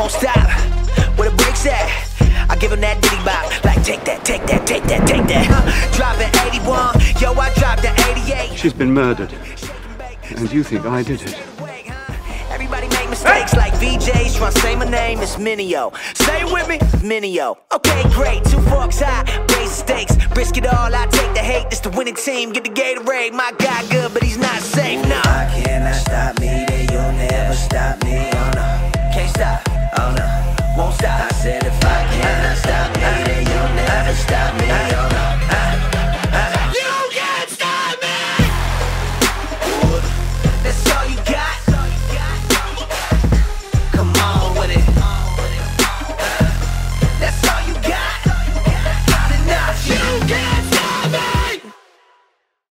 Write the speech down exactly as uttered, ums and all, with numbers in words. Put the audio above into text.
won't stop. Where the brakes at? I give him that diddy bop. Like take that, take that, take that, take that. uh, Driving eighty-one, yo, I dropped the eighty-eight. She's been murdered, and you think I did it. Everybody make mistakes like V Js. Trying to say my name is Mineo. Say it with me, Mineo. Okay, great, two forks high, raise stakes. Risk it all, I take the hate. This the winning team, get the Gatorade. My guy good, but he's not safe, no. I cannot stop me, then you'll never stop me, oh no. Can't stop, oh no, won't stop. I said if I cannot stop me, then you'll never stop me, oh no.